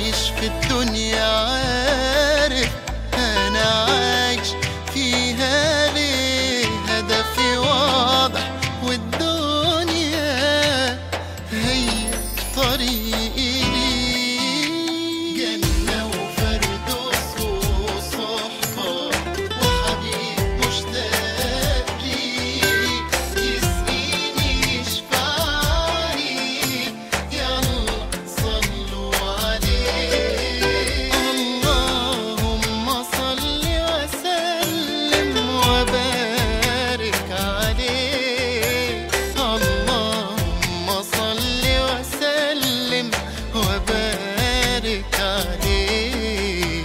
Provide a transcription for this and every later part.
عايش في الدنيا عارف أنا عايش فيها ليه، هدفي واضح والدنيا هي طريقي ليه. جنة وفردوس وصحبة وحبيب مشتاق ليه، يسقيني يشفعني، يلا صلوا عليه. اللهم صل وسلم وبارك عليه، اللهم صل وسلم وبارك عليه.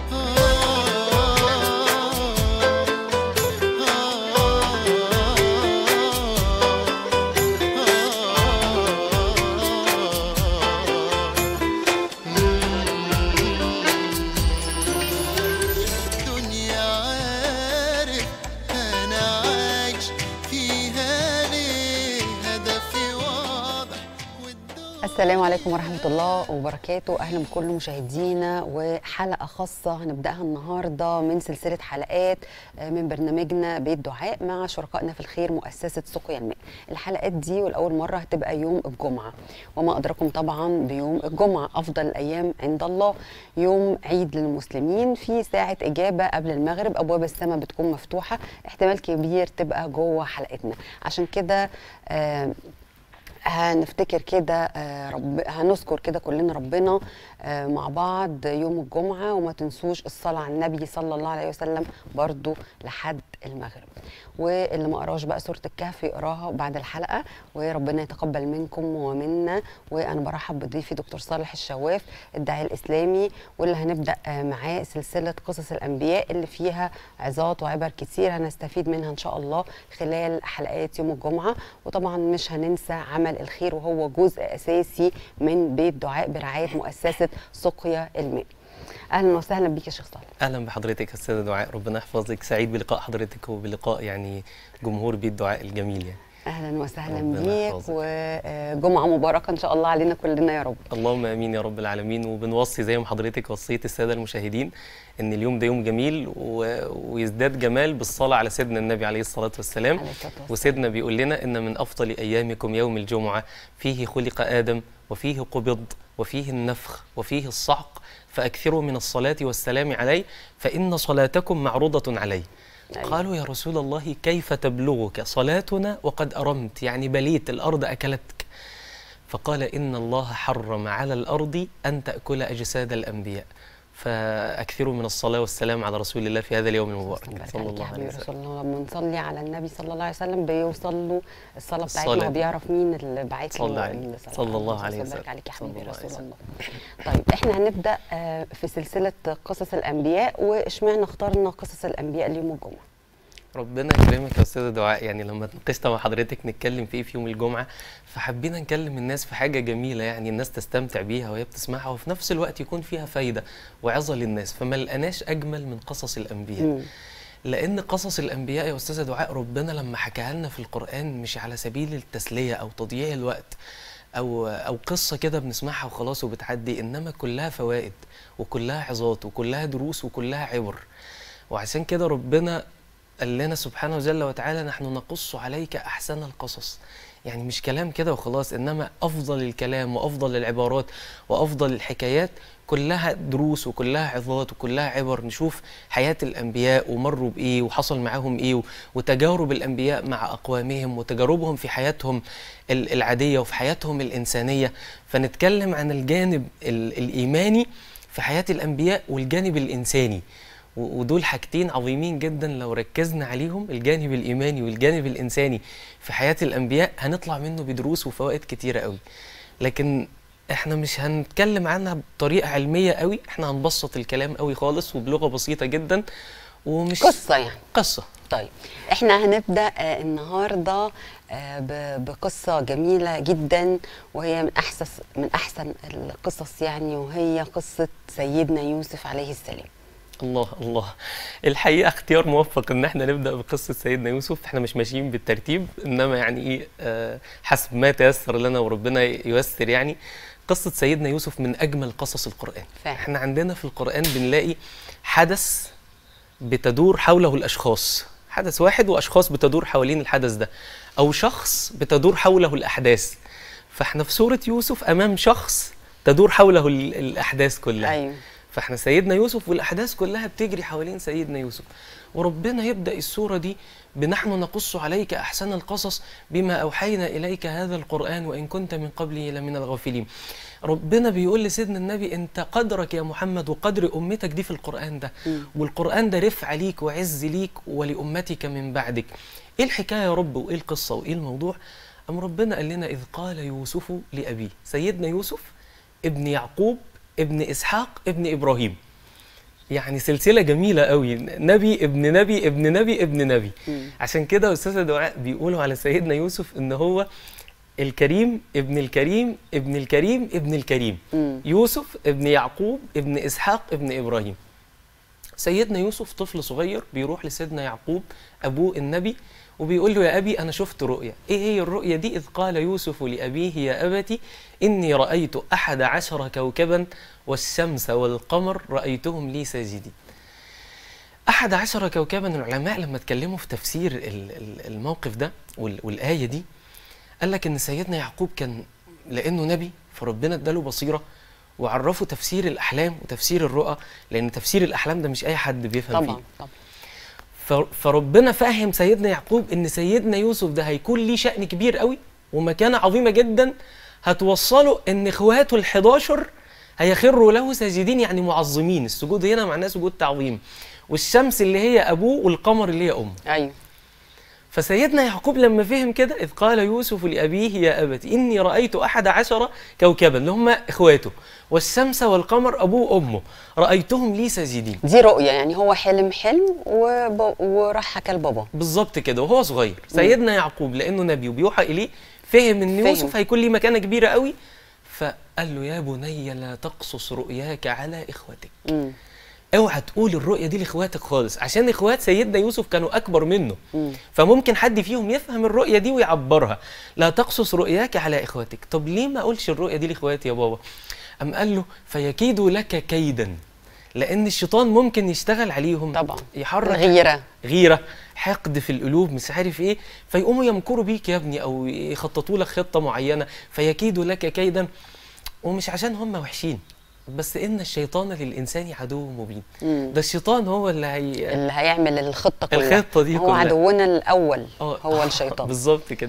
الدنيا عارف أنا عايش فيها ليه، هدفي واضح والدنيا. السلام عليكم ورحمة الله وبركاته. أهلا بكل مشاهدينا وحلقة خاصة هنبدأها النهاردة من سلسلة حلقات من برنامجنا بيت دعاء مع شركائنا في الخير مؤسسة سقيا الماء. الحلقات دي والأول مرة هتبقى يوم الجمعة، وما أدراكم طبعا بيوم الجمعة أفضل الأيام عند الله، يوم عيد للمسلمين. في ساعة إجابة قبل المغرب أبواب السماء بتكون مفتوحة، احتمال كبير تبقى جوه حلقتنا. عشان كده هنفتكر كده هنذكر كده كلنا ربنا مع بعض يوم الجمعة، وما تنسوش الصلاة على النبي صلى الله عليه وسلم برضو لحد المغرب. واللي ما قراش بقى سورة الكهف يقراها بعد الحلقة، وربنا يتقبل منكم ومنا. وأنا برحب بضيفي دكتور صالح الشواف الداعية الإسلامي، واللي هنبدأ معاه سلسلة قصص الأنبياء اللي فيها عظات وعبر كتير هنستفيد منها إن شاء الله خلال حلقات يوم الجمعة. وطبعا مش هننسى عمل الخير، وهو جزء أساسي من بيت دعاء برعاية مؤسسة سقيا الماء. اهلا وسهلا بيك يا شيخ صالح. اهلا بحضرتك يا استاذه دعاء، ربنا يحفظك. سعيد بلقاء حضرتك وبلقاء يعني جمهور بيت دعاء الجميل يعني. اهلا وسهلا بيك، وجمعه مباركه ان شاء الله علينا كلنا يا رب. اللهم امين يا رب العالمين. وبنوصي زي ما حضرتك وصيت الساده المشاهدين ان اليوم ده يوم جميل ويزداد جمال بالصلاه على سيدنا النبي عليه الصلاه والسلام. وسيدنا بيقول لنا ان من افضل ايامكم يوم الجمعه، فيه خلق ادم وفيه قبض وفيه النفخ وفيه الصعق، فاكثروا من الصلاه والسلام عليه فان صلاتكم معروضه عليه. قالوا يا رسول الله كيف تبلغك صلاتنا وقد أرمت، يعني بليت الأرض أكلتك؟ فقال إن الله حرم على الأرض أن تأكل أجساد الأنبياء، فأكثروا من الصلاة والسلام على رسول الله في هذا اليوم المبارك صلى الله عليه وسلم. رسول الله لما نصلي على النبي صلى الله عليه وسلم بيوصل له الصلاة بتاعتنا وبيعرف مين اللي باعت له صلى الله عليه وسلم. بارك عليك يا حبيبي رسول الله. طيب احنا هنبدأ في سلسلة قصص الأنبياء، واشمعنى اخترنا قصص الأنبياء ليوم الجمعة؟ ربنا يكرمك يا استاذه دعاء. يعني لما اتناقشنا مع حضرتك نتكلم في ايه في يوم الجمعه، فحبينا نكلم الناس في حاجه جميله يعني الناس تستمتع بيها وهي بتسمعها، وفي نفس الوقت يكون فيها فايده وعظه للناس. فما لقناش اجمل من قصص الانبياء. لان قصص الانبياء يا استاذه دعاء ربنا لما حكاها لنا في القران مش على سبيل التسليه او تضييع الوقت او قصه كده بنسمعها وخلاص وبتعدي، انما كلها فوائد وكلها عظات وكلها دروس وكلها عبر. وعشان كده ربنا قال لنا سبحانه جل وتعالى نحن نقص عليك أحسن القصص. يعني مش كلام كده وخلاص، إنما أفضل الكلام وأفضل العبارات وأفضل الحكايات كلها دروس وكلها عظات وكلها عبر. نشوف حياة الأنبياء ومروا بإيه وحصل معاهم إيه، وتجارب الأنبياء مع أقوامهم وتجاربهم في حياتهم العادية وفي حياتهم الإنسانية. فنتكلم عن الجانب الإيماني في حياة الأنبياء والجانب الإنساني، ودول حاجتين عظيمين جدا لو ركزنا عليهم، الجانب الإيماني والجانب الإنساني في حياة الأنبياء هنطلع منه بدروس وفوائد كتيرة قوي. لكن احنا مش هنتكلم عنها بطريقة علمية قوي، احنا هنبسط الكلام قوي خالص وبلغة بسيطة جدا ومش قصة يعني قصة. طيب احنا هنبدأ النهاردة بقصة جميلة جدا، وهي من أحسن القصص يعني، وهي قصة سيدنا يوسف عليه السلام. الله الله، الحقيقه اختيار موفق ان احنا نبدا بقصه سيدنا يوسف. احنا مش ماشيين بالترتيب، انما يعني ايه حسب ما تيسر لنا وربنا ييسر يعني. قصة سيدنا يوسف من أجمل قصص القرآن. فعلا. احنا عندنا في القرآن بنلاقي حدث بتدور حوله الأشخاص، حدث واحد وأشخاص بتدور حوالين الحدث ده، أو شخص بتدور حوله الأحداث. فاحنا في سورة يوسف أمام شخص تدور حوله الأحداث كلها. ايوه. فاحنا سيدنا يوسف والأحداث كلها بتجري حوالين سيدنا يوسف، وربنا يبدأ السورة دي بنحن نقص عليك أحسن القصص بما أوحينا إليك هذا القرآن وإن كنت من قبله لمن الغافلين. ربنا بيقول لسيدنا النبي أنت قدرك يا محمد وقدر أمتك دي في القرآن ده، والقرآن ده رفع ليك وعز ليك ولأمتك من بعدك. إيه الحكاية يا رب وإيه القصة وإيه الموضوع؟ أم ربنا قال لنا إذ قال يوسف لأبيه، سيدنا يوسف ابن يعقوب ابن إسحاق ابن إبراهيم، يعني سلسلة جميلة قوي، نبي ابن نبي ابن نبي ابن نبي. عشان كده أستاذة دعاء بيقولوا على سيدنا يوسف إن هو الكريم ابن الكريم ابن الكريم ابن الكريم. يوسف ابن يعقوب ابن إسحاق ابن إبراهيم. سيدنا يوسف طفل صغير بيروح لسيدنا يعقوب أبوه النبي وبيقول له يا أبي أنا شفت رؤيا. إيه هي الرؤيا دي؟ إذ قال يوسف لأبيه يا أبت إني رأيت 11 كوكبا والشمس والقمر رأيتهم لي ساجدين. 11 كوكبا، العلماء لما اتكلموا في تفسير الموقف ده والآية دي قال لك إن سيدنا يعقوب كان لأنه نبي فربنا اداله بصيرة وعرفوا تفسير الأحلام وتفسير الرؤى، لأن تفسير الأحلام ده مش أي حد بيفهم طبعا فيه. طبعا. فربنا فهم سيدنا يعقوب ان سيدنا يوسف ده هيكون ليه شأن كبير قوي ومكانة عظيمة جدا هتوصله ان اخواته ال11 هيخروا له ساجدين، يعني معظمين. السجود هنا معناه سجود تعظيم. والشمس اللي هي ابوه والقمر اللي هي امه. ايوه. فسيدنا يعقوب لما فهم كده إذ قال يوسف لأبيه يا أبت إني رأيت 11 كوكبا اللي هم إخواته والشمس والقمر أبوه وأمه رأيتهم لي ساجدين. دي رؤية، يعني هو حلم وراح حكى لبابا. بالظبط كده وهو صغير. سيدنا يعقوب لأنه نبي وبيوحى إليه فهم إن يوسف هيكون ليه مكانة كبيرة قوي، فقال له يا بني لا تقصص رؤياك على إخوتك. اوعى تقول الرؤيه دي لاخواتك خالص، عشان اخوات سيدنا يوسف كانوا اكبر منه. فممكن حد فيهم يفهم الرؤيه دي ويعبرها. لا تقصص رؤياك على اخواتك. طب ليه ما اقولش الرؤيه دي لاخواتي يا بابا؟ قام قال له فيكيدوا لك كيدا، لان الشيطان ممكن يشتغل عليهم طبعا، يحرك غيره حقد في القلوب مش عارف ايه، فيقوموا يمكروا بيك يا ابني او يخططوا لك خطه معينه. فيكيدوا لك كيدا، ومش عشان هم وحشين، بس إن الشيطان للإنسان عدو مبين. ده الشيطان هو اللي هيعمل الخطة كلها. الخطة دي هو كلها. عدونا الأول هو الشيطان. بالظبط كده.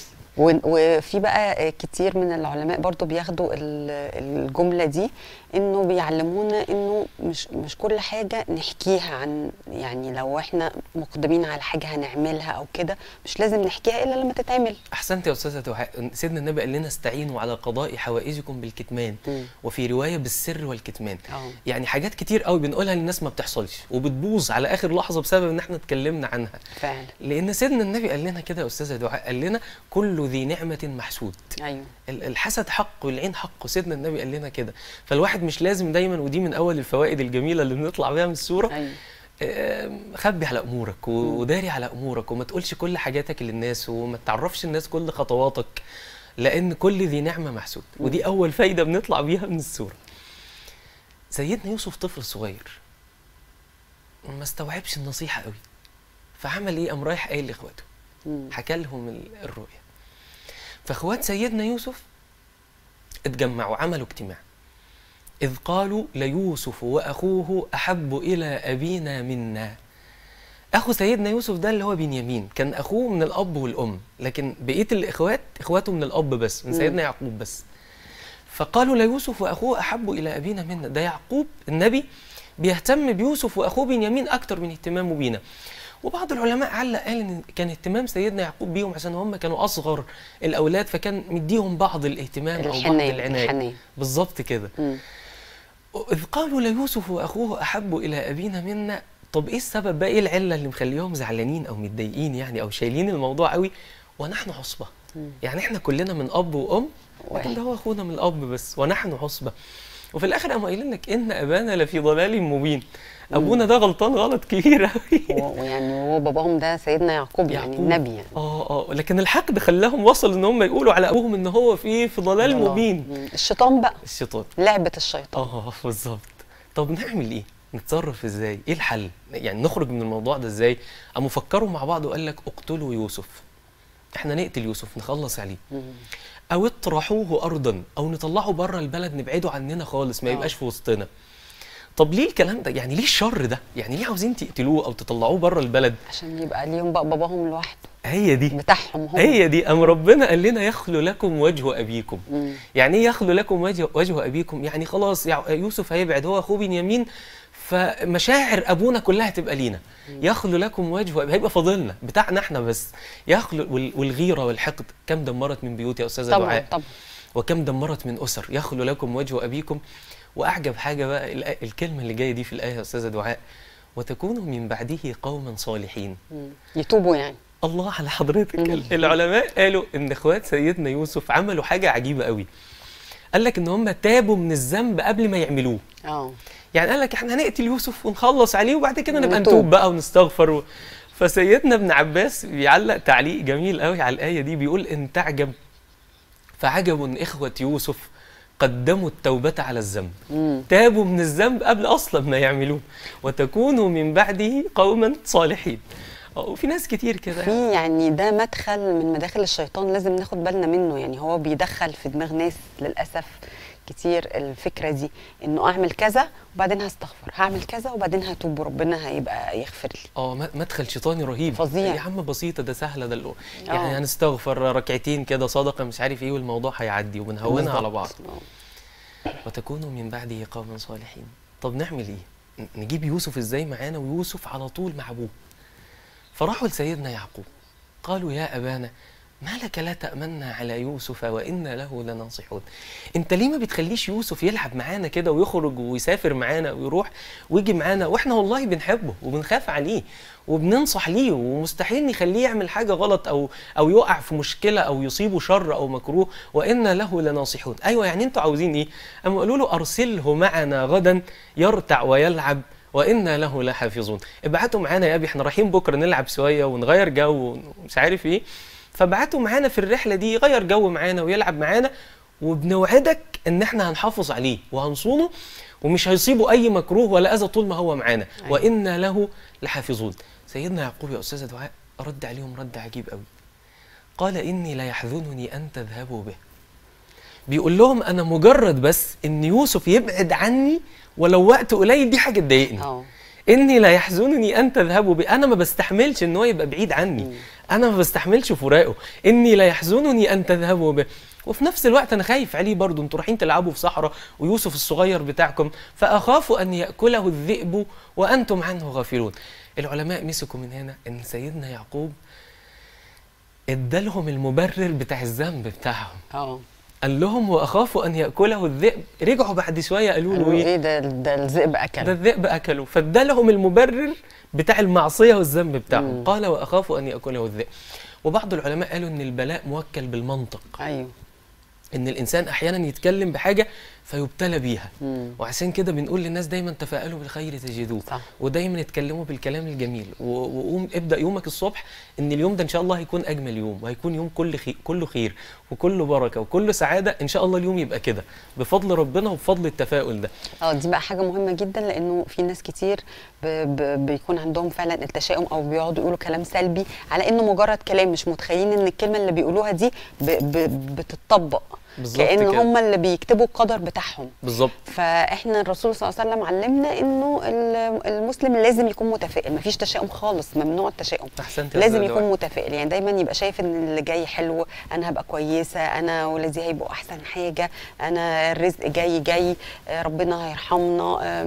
وفي بقى كتير من العلماء برضو بياخدوا الجملة دي انه بيعلمونا انه مش كل حاجة نحكيها عن، يعني لو احنا مقدمين على حاجة هنعملها او كده مش لازم نحكيها الا لما تتعمل. احسنت يا استاذة دعاء. سيدنا النبي قال لنا استعينوا على قضاء حوائجكم بالكتمان، وفي رواية بالسر والكتمان. يعني حاجات كتير قوي بنقولها للناس ما بتحصلش وبتبوظ على اخر لحظة بسبب ان احنا اتكلمنا عنها فعلا. لان سيدنا النبي قال لنا كده يا استاذة دعاء، قال لنا كل ذي نعمة محسود. ايوه. الحسد حق والعين حق، سيدنا النبي قال لنا كده. فالواحد مش لازم دايما، ودي من اول الفوائد الجميله اللي بنطلع بيها من السوره. أيوة. خبي على امورك وداري على امورك وما تقولش كل حاجاتك للناس وما تعرفش الناس كل خطواتك، لان كل ذي نعمه محسود. ودي اول فايده بنطلع بيها من السوره. سيدنا يوسف طفل صغير ما استوعبش النصيحه قوي، فعمل ايه؟ قام رايح قايل لاخواته، حكى لهم الرؤيا. فاخوات سيدنا يوسف اتجمعوا عملوا اجتماع. إذ قالوا ليوسف وأخوه أحب إلى أبينا منا. أخو سيدنا يوسف ده اللي هو بنيامين كان أخوه من الأب والأم، لكن بقية الإخوات إخواته من الأب بس، من سيدنا يعقوب بس. فقالوا ليوسف وأخوه أحب إلى أبينا منا. ده يعقوب النبي بيهتم بيوسف وأخوه بنيامين أكتر من اهتمامه بينا. وبعض العلماء علق قال ان كان اهتمام سيدنا يعقوب بيهم عشان هم كانوا اصغر الاولاد، فكان مديهم بعض الاهتمام او بعض العنايه. بالظبط كده. اذ قالوا ليوسف واخوه احب الى ابينا منا. طب ايه السبب بقى؟ ايه العله اللي مخليهم زعلانين او متضايقين يعني او شايلين الموضوع قوي؟ ونحن عصبه. يعني احنا كلنا من اب وام، لكن ده هو اخونا من الاب بس، ونحن عصبه. وفي الاخر قاموا قايلين لك ان ابانا لفي ضلال مبين. ابونا ده غلطان غلط كبير قوي. ويعني هو باباهم ده سيدنا يعقوب يعني النبي يعني. لكن الحقد خلاهم وصل ان هم يقولوا على ابوهم ان هو في ضلال مبين. الشيطان بقى، الشيطان، لعبه الشيطان. بالظبط. طب نعمل ايه؟ نتصرف ازاي؟ ايه الحل؟ يعني نخرج من الموضوع ده ازاي؟ قاموا فكروا مع بعض وقال لك اقتلوا يوسف، احنا نقتل يوسف نخلص عليه، او اطرحوه ارضا، او نطلعه بره البلد نبعده عننا خالص ما يبقاش في وسطنا. طب ليه الكلام ده؟ يعني ليه الشر ده؟ يعني ليه عاوزين تقتلوه او تطلعوه بره البلد؟ عشان يبقى ليهم بقى باباهم لوحده. هي دي بتاعهم هم. هي دي. قام ربنا قال لنا يخلو لكم وجه ابيكم. يعني ايه يخلو لكم وجه ابيكم؟ يعني خلاص يوسف هيبعد هو اخوه بنيامين، فمشاعر ابونا كلها تبقى لينا. يخلو لكم وجه هيبقى فاضلنا بتاعنا احنا بس. يخلو. والغيره والحقد كم دمرت من بيوت يا استاذه دعاء. طبعا. وكم دمرت من اسر. يخلو لكم وجه ابيكم. واعجب حاجه بقى الكلمه اللي جايه دي في الايه يا استاذه دعاء، وتكونوا من بعده قوما صالحين. يتوبوا يعني. الله على حضرتك. العلماء قالوا ان اخوات سيدنا يوسف عملوا حاجه عجيبه قوي. قال لك ان هم تابوا من الذنب قبل ما يعملوه. يعني قال لك احنا هنقتل يوسف ونخلص عليه وبعد كده نبقى نتوب بقى ونستغفر. فسيدنا ابن عباس بيعلق تعليق جميل قوي على الايه دي، بيقول ان تعجب فعجب اخوه يوسف قدموا التوبة على الذنب. تابوا من الذنب قبل أصلا ما يعملوه. وتكونوا من بعده قوما صالحين. وفي ناس كتير كده في يعني ده مدخل من مداخل الشيطان لازم ناخد بالنا منه. يعني هو بيدخل في دماغ ناس للأسف كتير الفكرة دي، إنه أعمل كذا وبعدين هستغفر، هعمل كذا وبعدين هتوب وربنا هيبقى يغفر لي. مدخل شيطاني رهيب فظيع. يا عم بسيطة، ده سهلة، ده يعني هنستغفر ركعتين كده صدقة مش عارف ايه والموضوع هيعدي وبنهونها على بعض. وتكونوا من بعده قوما صالحين. طب نعمل ايه؟ نجيب يوسف ازاي معانا؟ ويوسف على طول مع ابوه. فراحوا لسيدنا يعقوب قالوا يا ابانا ما لك لا تأمنا على يوسف وإنا له لناصحون. انت ليه ما بتخليش يوسف يلعب معانا كده ويخرج ويسافر معانا ويروح ويجي معانا، واحنا والله بنحبه وبنخاف عليه وبننصح ليه، ومستحيل نخليه يعمل حاجة غلط او يقع في مشكلة او يصيبه شر او مكروه، وإنا له لناصحون. ايوه يعني انتوا عاوزين ايه؟ اما قالوا له ارسله معنا غدا يرتع ويلعب وإنا له لحافظون. ابعتوا معانا يا ابي، احنا رايحين بكره نلعب شويه ونغير جو ومش عارف ايه، فبعتوا معانا في الرحله دي يغير جو معانا ويلعب معانا، وبنوعدك ان احنا هنحافظ عليه وهنصونه ومش هيصيبه اي مكروه ولا اذى طول ما هو معانا. وإنا له لحافظون. سيدنا يعقوب يا استاذه دعاء رد عليهم رد عجيب قوي. قال اني لا يحزنني ان تذهبوا به. بيقول لهم انا مجرد بس ان يوسف يبعد عني ولو وقت قليل دي حاجه تضايقني. اني لا يحزنني ان تذهبوا به. انا ما بستحملش ان هو يبقى بعيد عني. انا ما بستحملش فراقه. اني لا يحزنني ان تذهبوا به. وفي نفس الوقت انا خايف عليه برضه، انتوا رايحين تلعبوا في صحراء ويوسف الصغير بتاعكم، فاخاف ان ياكله الذئب وانتم عنه غافلون. العلماء مسكوا من هنا ان سيدنا يعقوب ادالهم المبرر بتاع الذنب بتاعهم. قال لهم واخاف ان ياكله الذئب. رجعوا بعد شويه قالوا له ايه ده الذئب اكله. ده الذئب اكله. فادالهم المبرر بتاع المعصيه والذنب بتاعهم. قال واخاف ان ياكله الذئب. وبعض العلماء قالوا ان البلاء موكل بالمنطق. ايوه. ان الانسان احيانا يتكلم بحاجه فيبتلى بيها. وعشان كده بنقول للناس دايما تفاءلوا بالخير تجدوه. ودايما اتكلموا بالكلام الجميل، وقوم ابدا يومك الصبح ان اليوم ده ان شاء الله هيكون اجمل يوم، وهيكون يوم كله خير وكله بركه وكله سعاده. ان شاء الله اليوم يبقى كده بفضل ربنا وبفضل التفاؤل ده. دي بقى حاجه مهمه جدا، لانه في ناس كتير بيكون عندهم فعلا التشاؤم او بيقعدوا يقولوا كلام سلبي على انه مجرد كلام، مش متخيلين ان الكلمه اللي بيقولوها دي بتطبق كأن هم اللي بيكتبوا القدر بتاعهم. بالظبط. فاحنا الرسول صلى الله عليه وسلم علمنا انه المسلم لازم يكون متفائل، مفيش تشاؤم خالص، ممنوع التشاؤم. لازم يكون متفائل، يعني دايما يبقى شايف ان اللي جاي حلو، انا هبقى كويسه، انا ولادي هيبقوا احسن حاجه، انا الرزق جاي ربنا هيرحمنا،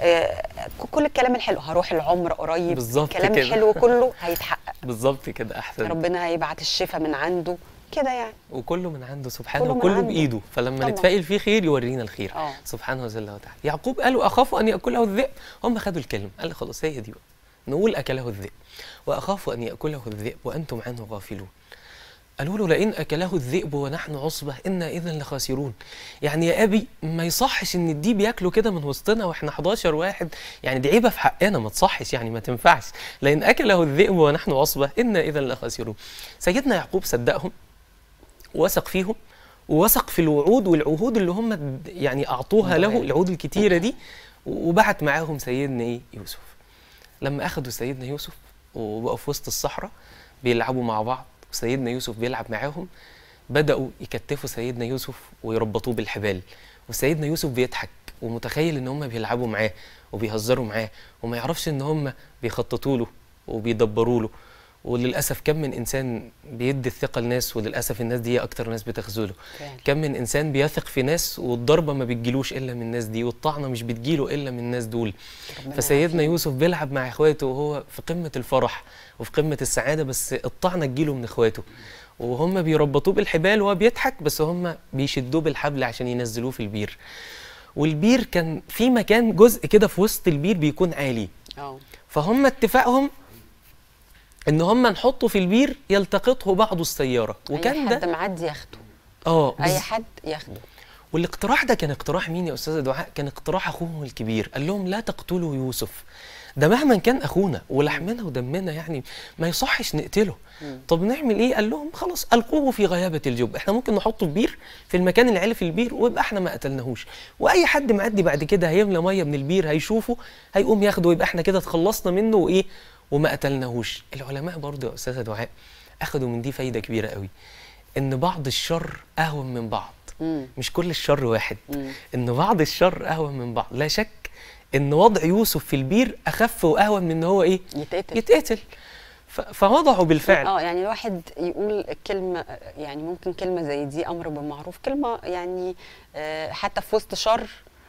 كل الكلام الحلو، هروح العمر قريب، الكلام الحلو كله هيتحقق. بالظبط كده. احسن. ربنا هيبعت الشفاء من عنده كده يعني، وكله من عنده سبحانه وكله بايده. فلما نتفائل فيه خير يورينا الخير سبحانه وتعالى. يعقوب قالوا اخاف ان ياكله الذئب. هم خدوا الكلمه، قال خلاص هي دي بقى نقول اكله الذئب. واخاف ان ياكله الذئب وانتم عنه غافلون. قالوا له لئن اكله الذئب ونحن عصبه انا اذا لخاسرون. يعني يا ابي ما يصحش ان الديب ياكله كده من وسطنا واحنا 11 واحد، يعني دي عيبه في حقنا، ما تصحش يعني ما تنفعش. لئن اكله الذئب ونحن عصبه انا اذا لخاسرون. سيدنا يعقوب صدقهم ووثق فيهم ووثق في الوعود والعهود اللي هم يعني اعطوها له، العهود الكتيره دي، وبعت معاهم سيدنا ايه يوسف. لما اخذوا سيدنا يوسف وبقوا في وسط الصحراء بيلعبوا مع بعض وسيدنا يوسف بيلعب معاهم، بدأوا يكتفوا سيدنا يوسف ويربطوه بالحبال، وسيدنا يوسف بيضحك ومتخيل ان هم بيلعبوا معاه وبيهزروا معاه، وما يعرفش ان هم بيخططوا له وبيدبروا له. وللاسف كم من انسان بيدي الثقه لناس، وللاسف الناس دي اكتر ناس بتخذله. كم من انسان بيثق في ناس والضربه ما بتجيلوش الا من الناس دي، والطعنه مش بتجيله الا من الناس دول. فسيدنا يوسف بيلعب مع اخواته وهو في قمه الفرح وفي قمه السعاده، بس الطعنه تجيله من اخواته، وهم بيربطوه بالحبال وهو بيضحك، بس هم بيشدوه بالحبل عشان ينزلوه في البير. والبير كان في مكان جزء كده في وسط البير بيكون عالي، فهم اتفاقهم ان هم نحطه في البير يلتقطه بعض السياره، وكان اي حد معدي ياخده. اي حد ياخده. والاقتراح ده كان اقتراح مين يا استاذه دعاء؟ كان اقتراح اخوهم الكبير، قال لهم لا تقتلوا يوسف، ده مهما كان اخونا ولحمنا ودمنا، يعني ما يصحش نقتله. طب نعمل ايه؟ قال لهم خلاص القوه في غيابه الجب، احنا ممكن نحطه في بير في المكان اللي عالي في البير ويبقى احنا ما قتلناهوش، واي حد معدي بعد كده هيملى ميه من البير هيشوفه هيقوم ياخده، ويبقى احنا كده اتخلصنا منه وايه وما قتلناهوش. العلماء برضه يا استاذه دعاء اخذوا من دي فايده كبيره قوي، ان بعض الشر اهون من بعض. مش كل الشر واحد، ان بعض الشر اهون من بعض. لا شك ان وضع يوسف في البير اخف واهون من ان هو ايه يتقتل. فوضعوا بالفعل. يعني الواحد يقول كلمه، يعني ممكن كلمه زي دي امر بالمعروف، كلمه يعني حتى في وسط شر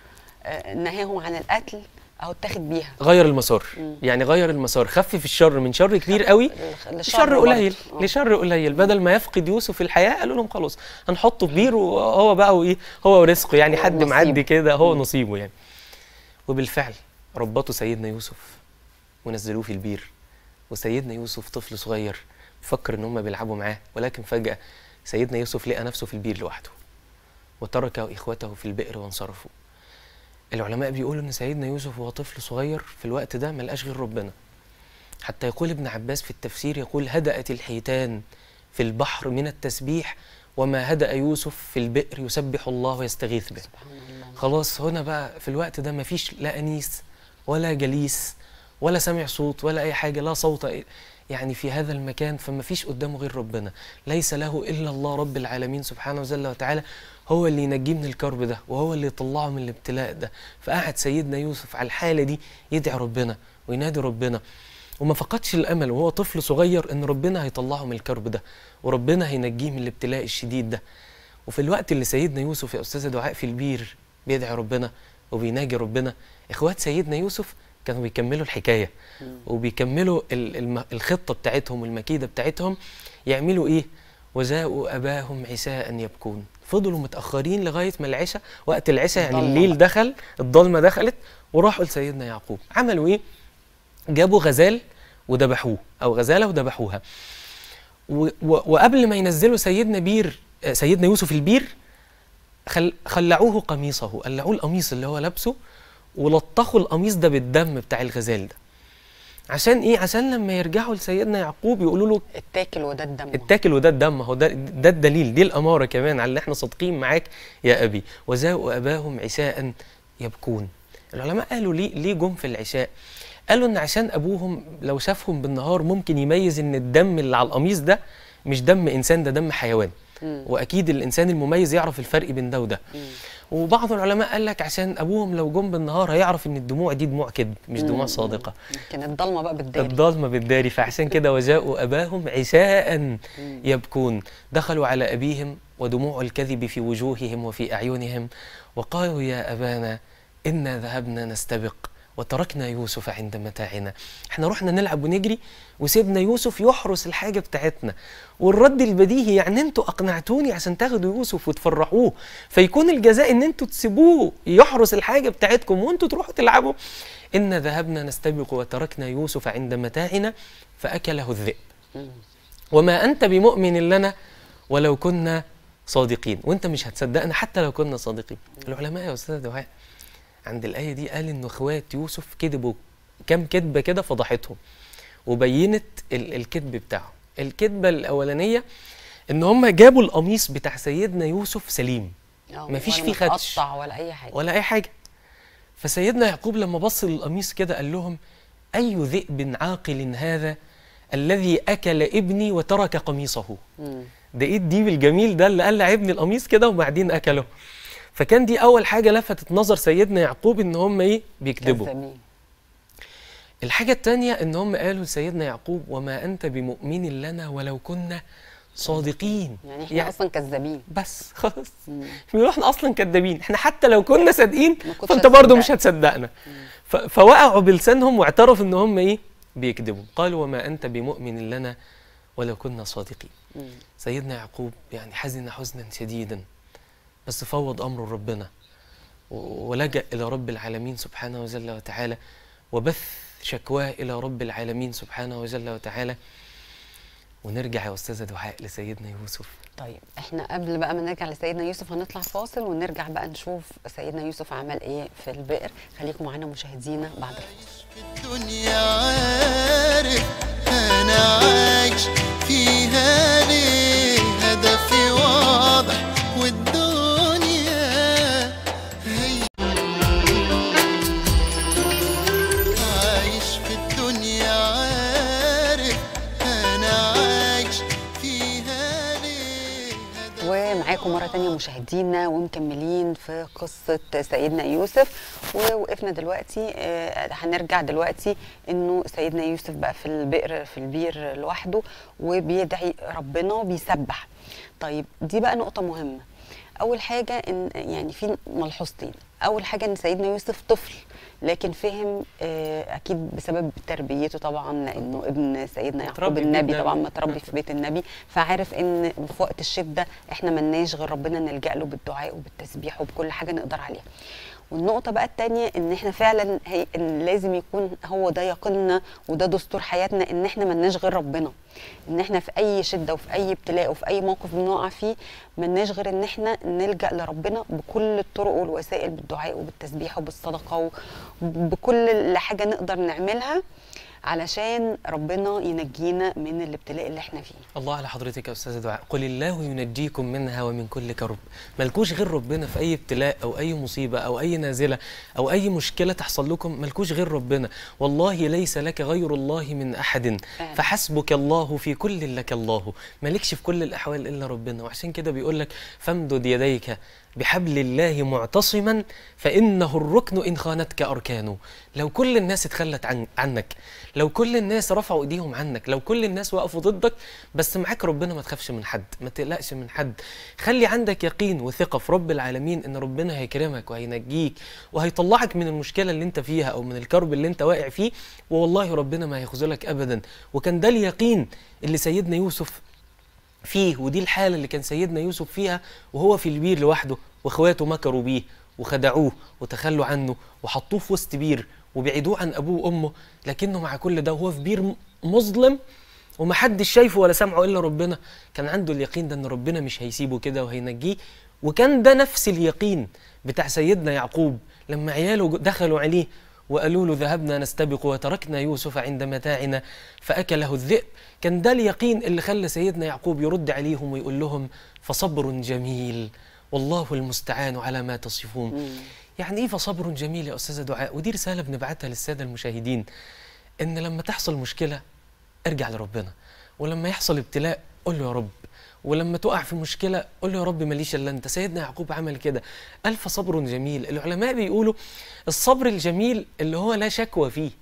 نهاهم عن القتل اهو اتاخد بيها، غير المسار. يعني غير المسار، خفف الشر من شر كبير قوي لشر قليل، لشر قليل. بدل ما يفقد يوسف الحياه قالوا لهم خلاص هنحطه في بير وهو بقى وايه هو ورزقه، يعني حد معدي كده هو نصيبه يعني. وبالفعل ربطوا سيدنا يوسف ونزلوه في البير، وسيدنا يوسف طفل صغير بيفكر ان هم بيلعبوا معاه، ولكن فجأة سيدنا يوسف لقى نفسه في البير لوحده، وترك اخوته في البئر وانصرفوا. العلماء بيقولوا ان سيدنا يوسف وهو طفل صغير في الوقت ده ما لقاش غير ربنا. حتى يقول ابن عباس في التفسير، يقول هدأت الحيتان في البحر من التسبيح وما هدأ يوسف في البئر يسبح الله ويستغيث به. خلاص هنا بقى في الوقت ده ما فيش لا أنيس ولا جليس ولا سمع صوت ولا أي حاجة، لا صوت يعني في هذا المكان، فما فيش قدامه غير ربنا، ليس له إلا الله رب العالمين سبحانه وجل وتعالى، هو اللي ينجيه من الكرب ده وهو اللي يطلعه من الابتلاء ده. فقعد سيدنا يوسف على الحالة دي يدعي ربنا وينادي ربنا، وما فقدش الأمل وهو طفل صغير إن ربنا هيطلعه من الكرب ده وربنا هينجيه من الابتلاء الشديد ده. وفي الوقت اللي سيدنا يوسف يا أستاذة دعاء في البير بيدعي ربنا وبيناجي ربنا، إخوات سيدنا يوسف كانوا بيكملوا الحكاية وبيكملوا الخطة بتاعتهم والمكيدة بتاعتهم. يعملوا إيه؟ وجاءوا أباهم عشاء يبكون. فضلوا متأخرين لغاية ما العشاء، وقت العشاء يعني الليل دخل، الضلمة دخلت، وراحوا لسيدنا يعقوب. عملوا إيه؟ جابوا غزال وذبحوه، أو غزالة وذبحوها. وقبل ما ينزلوا سيدنا يوسف البير خلعوه قميصه، قلعوه القميص اللي هو لابسه ولطخوا القميص ده بالدم بتاع الغزال ده. عشان ايه؟ عشان لما يرجعوا لسيدنا يعقوب يقولوا له اتاكل وده الدم، اتاكل وده الدم. هو ده الدليل، دي الاماره كمان على اللي احنا صادقين معاك يا ابي. وجاءوا اباهم عشاء يبكون. العلماء قالوا ليه جم في العشاء؟ قالوا ان عشان ابوهم لو شافهم بالنهار ممكن يميز ان الدم اللي على القميص ده مش دم انسان، ده دم حيوان. واكيد الانسان المميز يعرف الفرق بين ده وده. وبعض العلماء قال لك عشان ابوهم لو جم بالنهار هيعرف ان الدموع دي دموع كذب مش دموع صادقه. كانت الضلمه بقى بالداري، الضلمه بالداري. فعشان كده وجاءوا اباهم عشاء يبكون. دخلوا على ابيهم ودموع الكذب في وجوههم وفي اعينهم، وقالوا يا ابانا انا ذهبنا نستبق وتركنا يوسف عند متاعنا. احنا رحنا نلعب ونجري وسيبنا يوسف يحرس الحاجه بتاعتنا. والرد البديهي يعني انتوا اقنعتوني عشان تاخدوا يوسف وتفرحوه، فيكون الجزاء ان انتوا تسيبوه يحرس الحاجه بتاعتكم وانتوا تروحوا تلعبوا. إن ذهبنا نستبق وتركنا يوسف عند متاعنا فأكله الذئب وما أنت بمؤمن لنا ولو كنا صادقين. وانت مش هتصدقنا حتى لو كنا صادقين. العلماء يا استاذه دعاء عند الايه دي قال ان اخوات يوسف كذبوا كم كذبه كده فضحتهم وبينت الكذب بتاعهم. الكذبه الاولانيه ان هم جابوا القميص بتاع سيدنا يوسف سليم، مفيش فيه خدش ولا اي حاجه ولا اي حاجه. فسيدنا يعقوب لما بص للقميص كده قال لهم: اي ذئب عاقل هذا الذي اكل ابني وترك قميصه. ده ايه الديب الجميل ده اللي قلع ابني القميص كده وبعدين اكله. فكان دي اول حاجه لفتت نظر سيدنا يعقوب ان هم ايه بيكذبوا. الحاجه الثانيه ان هم قالوا لسيدنا يعقوب: وما انت بمؤمن لنا ولو كنا صادقين. يعني احنا اصلا كذابين. بس خلاص بيقولوا احنا اصلا كذابين، احنا حتى لو كنا صادقين فانت برضه مش هتصدقنا. فوقعوا بلسانهم واعترفوا ان هم ايه بيكذبوا. قالوا: وما انت بمؤمن لنا ولو كنا صادقين. سيدنا يعقوب يعني حزن حزنا شديدا، بس فوض امره لربنا ولجأ الى رب العالمين سبحانه وجل وتعالى، وبث شكواه الى رب العالمين سبحانه وجل وتعالى. ونرجع يا استاذه دعاء لسيدنا يوسف. طيب احنا قبل بقى ما نرجع لسيدنا يوسف هنطلع فاصل ونرجع بقى نشوف سيدنا يوسف عمل ايه في البئر. خليكم معانا مشاهدينا بعد الفاصل. الدنيا عارف انا عايش فيها ليه، هدفي واضح والدنيا هي عايش في الدنيا عارف انا عايش فيها ليه. ومعاكم مرة تانية مشاهدينا ومكملين في قصة سيدنا يوسف. ووقفنا دلوقتي هنرجع دلوقتي انه سيدنا يوسف بقى في البير لوحده وبيدعي ربنا وبيسبح. طيب دي بقى نقطة مهمة. اول حاجة ان يعني في ملحوظتين. اول حاجة ان سيدنا يوسف طفل لكن فهم اكيد بسبب تربيته طبعا، لانه ابن سيدنا يعقوب النبي طبعا متربي في بيت النبي، فعارف ان في وقت الشده احنا ملناش غير ربنا نلجأ له بالدعاء وبالتسبيح وبكل حاجه نقدر عليها. والنقطة بقى التانية ان احنا فعلا إن لازم يكون هو ده يقيننا وده دستور حياتنا، ان احنا ملناش غير ربنا، ان احنا في اي شدة وفي اي ابتلاء وفي اي موقف بنقع فيه ملناش غير ان احنا نلجأ لربنا بكل الطرق والوسائل، بالدعاء وبالتسبيح وبالصدقة وبكل حاجة نقدر نعملها علشان ربنا ينجينا من الابتلاء اللي احنا فيه. الله على حضرتك يا استاذه دعاء. قل الله ينجيكم منها ومن كل كرب. ملكوش غير ربنا في اي ابتلاء او اي مصيبه او اي نازله او اي مشكله تحصل لكم، ملكوش غير ربنا. والله ليس لك غير الله من احد فحسبك الله في كل لك الله. مالكش في كل الاحوال الا ربنا. وعشان كده بيقول لك: فامدد يديك بحبل الله معتصما فإنه الركن إن خانتك أركانه. لو كل الناس اتخلت عنك، لو كل الناس رفعوا ايديهم عنك، لو كل الناس وقفوا ضدك، بس معاك ربنا ما تخافش من حد، ما تقلقش من حد. خلي عندك يقين وثقة في رب العالمين ان ربنا هيكرمك وهينجيك وهيطلعك من المشكلة اللي انت فيها او من الكرب اللي انت واقع فيه، والله ربنا ما هيخذلك ابدا. وكان ده اليقين اللي سيدنا يوسف فيه، ودي الحالة اللي كان سيدنا يوسف فيها وهو في البير لوحده، واخواته مكروا بيه وخدعوه وتخلوا عنه وحطوه في وسط بير وبعدوه عن ابوه وامه، لكنه مع كل ده وهو في بير مظلم ومحدش شايفه ولا سمعه الا ربنا، كان عنده اليقين ده ان ربنا مش هيسيبه كده وهينجيه. وكان ده نفس اليقين بتاع سيدنا يعقوب لما عياله دخلوا عليه وقالوا له: ذهبنا نستبق وتركنا يوسف عند متاعنا فأكله الذئب. كان ده اليقين اللي خلى سيدنا يعقوب يرد عليهم ويقول لهم: فصبر جميل والله المستعان على ما تصفون. يعني ايه فصبر جميل يا أستاذة دعاء؟ ودي رسالة بنبعتها للسادة المشاهدين، إن لما تحصل مشكلة ارجع لربنا، ولما يحصل ابتلاء قول له يا رب، ولما تقع في مشكلة قول له يا رب ماليش الا انت. سيدنا يعقوب عمل كده، قال فصبر جميل. العلماء بيقولوا الصبر الجميل اللي هو لا شكوى فيه،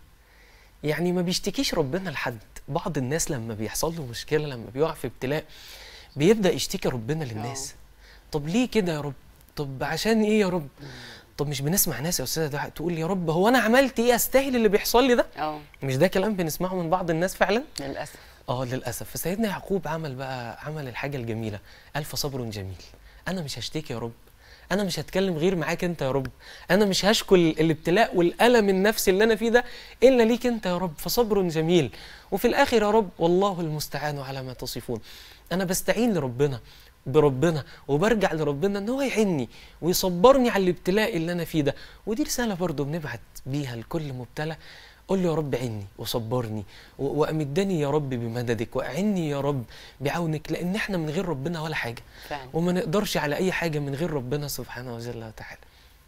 يعني ما بيشتكيش ربنا لحد. بعض الناس لما بيحصل له مشكلة، لما بيقع في ابتلاء، بيبدأ يشتكي ربنا للناس. طب ليه كده يا رب؟ طب عشان ايه يا رب؟ طب مش بنسمع ناس يا استاذه دعاء تقول يا رب هو انا عملت ايه استاهل اللي بيحصل لي ده؟ مش ده كلام بنسمعه من بعض الناس فعلا؟ للاسف. للاسف. فسيدنا يعقوب عمل الحاجه الجميله، قال فصبر جميل. انا مش هشتكي يا رب، انا مش هتكلم غير معاك انت يا رب، انا مش هشكو الابتلاء والالم النفسي اللي انا فيه ده الا ليك انت يا رب، فصبر جميل. وفي الاخر يا رب والله المستعان على ما تصفون. انا بستعين بربنا وبرجع لربنا ان هو يعيني ويصبرني على الابتلاء اللي انا فيه ده. ودي رساله برضو بنبعت بيها لكل مبتلى، قول له يا رب عيني وصبرني وامدني يا رب بمددك، واعني يا رب بعونك، لان احنا من غير ربنا ولا حاجه فعلا. وما نقدرش على اي حاجه من غير ربنا سبحانه وتعالى.